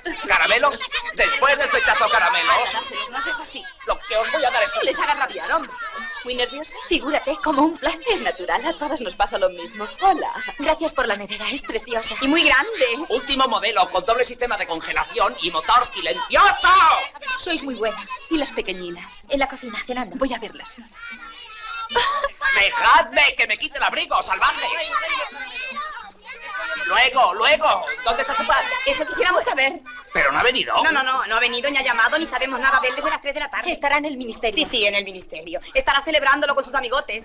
¿Caramelos? Después del flechazo caramelos. No seas así. Lo que os voy a dar es... No les hagas rabiar, hombre. ¿Muy nerviosa? Figúrate, como un flash. Es natural, a todas nos pasa lo mismo. Hola. Gracias por la nevera, es preciosa. Y muy grande. Último modelo, con doble sistema de congelación y motor silencioso. Sois muy buenas. ¿Y las pequeñinas? En la cocina, cenando. Voy a verlas. ¡Dejadme que me quite el abrigo, salvajes! Luego, ¿dónde está tu padre? Eso quisiéramos saber. ¿Pero no ha venido? No ha venido ni ha llamado, ni sabemos nada de él desde las 3 de la tarde. Estará en el ministerio. Sí, en el ministerio. Estará celebrándolo con sus amigotes.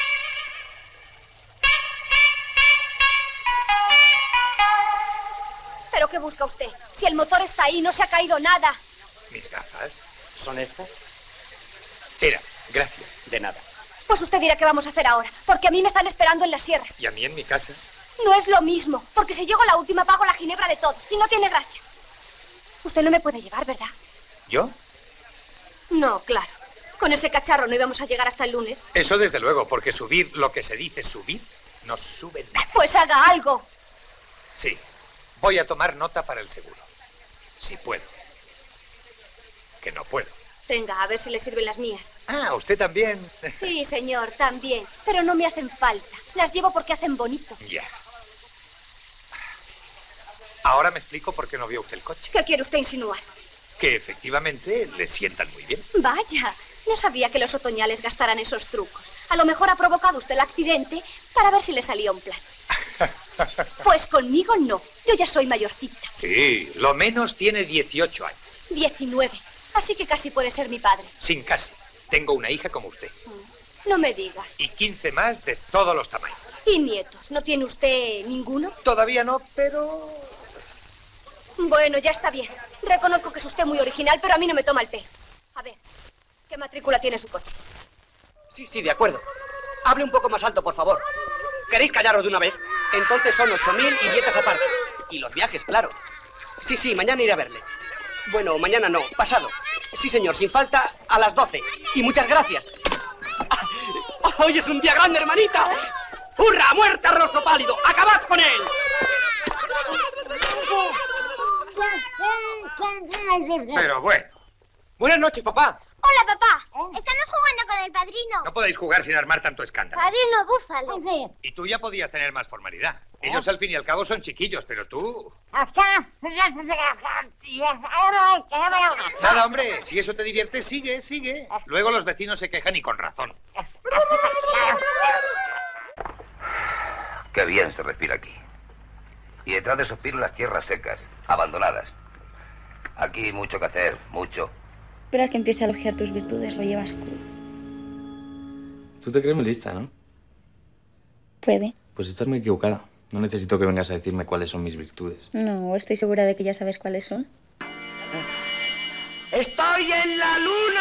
¿Pero qué busca usted? Si el motor está ahí, no se ha caído nada. ¿Mis gafas? ¿Son estas? Era, gracias. De nada. Pues usted dirá qué vamos a hacer ahora, porque a mí me están esperando en la sierra. ¿Y a mí en mi casa? No es lo mismo, porque si llego la última pago la ginebra de todos y no tiene gracia. Usted no me puede llevar, ¿verdad? ¿Yo? No, claro. Con ese cacharro no íbamos a llegar hasta el lunes. Eso desde luego, porque subir lo que se dice subir no sube nada. Pues haga algo. Sí, voy a tomar nota para el seguro. Si puedo. Que no puedo. Venga, a ver si le sirven las mías. Ah, ¿usted también? Sí, señor, también. Pero no me hacen falta. Las llevo porque hacen bonito. Ya. Ahora me explico por qué no vio usted el coche. ¿Qué quiere usted insinuar? Que efectivamente le sientan muy bien. Vaya, no sabía que los otoñales gastaran esos trucos. A lo mejor ha provocado usted el accidente para ver si le salía un plan. Pues conmigo no. Yo ya soy mayorcita. Sí, lo menos tiene 18 años. 19. Así que casi puede ser mi padre. Sin casi. Tengo una hija como usted. No me diga. Y 15 más de todos los tamaños. ¿Y nietos? ¿No tiene usted ninguno? Todavía no, pero... Bueno, ya está bien. Reconozco que es usted muy original, pero a mí no me toma el pelo. A ver, ¿qué matrícula tiene su coche? Sí, de acuerdo. Hable un poco más alto, por favor. ¿Queréis callaros de una vez? Entonces son 8.000 y dietas aparte. Y los viajes, claro. Sí, mañana iré a verle. Bueno, mañana no, pasado. Sí, señor, sin falta, a las 12. Y muchas gracias. ¡Hoy es un día grande, hermanita! ¡Hurra! ¡Muerte al rostro pálido! ¡Acabad con él! Pero bueno. Buenas noches, papá. Hola, papá. Estamos jugando con el padrino. No podéis jugar sin armar tanto escándalo. Padrino búfalo. Y tú ya podías tener más formalidad. Ellos al fin y al cabo son chiquillos, pero tú... Nada, hombre, si eso te divierte, sigue. Luego los vecinos se quejan y con razón. Qué bien se respira aquí. Y detrás de esos pinos las tierras secas, abandonadas. Aquí mucho que hacer, mucho. Esperas que empiece a elogiar tus virtudes, lo llevas crudo. Tú te crees muy lista, ¿no? Puede. Pues estás muy equivocada. No necesito que vengas a decirme cuáles son mis virtudes. No, estoy segura de que ya sabes cuáles son. ¡Estoy en la luna!